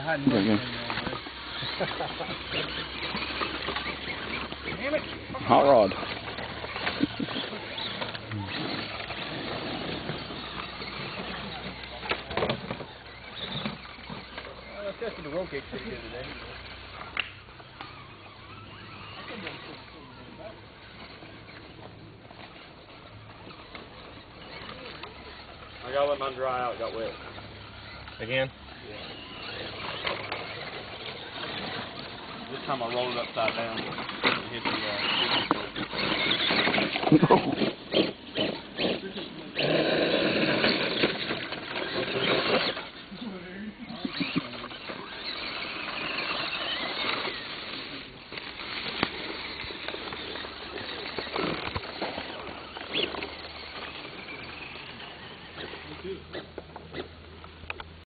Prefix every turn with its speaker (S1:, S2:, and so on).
S1: Hot rod.
S2: I tested the roll cage pretty good today.
S3: I gotta let mine dry out. It got wet.
S2: Again?
S3: This time I rolled it upside down. It hit the